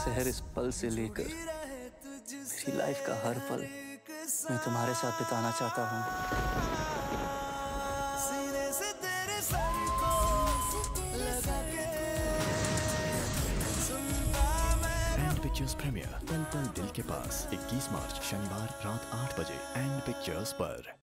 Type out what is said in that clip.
शहर इस पल से लेकर मेरी लाइफ का हर पल मैं तुम्हारे साथ बिताना चाहता हूँ। सीने से तेरे सर को लगा के सुनता मैं। एंड पिक्चर्स प्रीमियर पल पल दिल के पास 21 मार्च शनिवार रात 8 बजे एंड पिक्चर्स पर।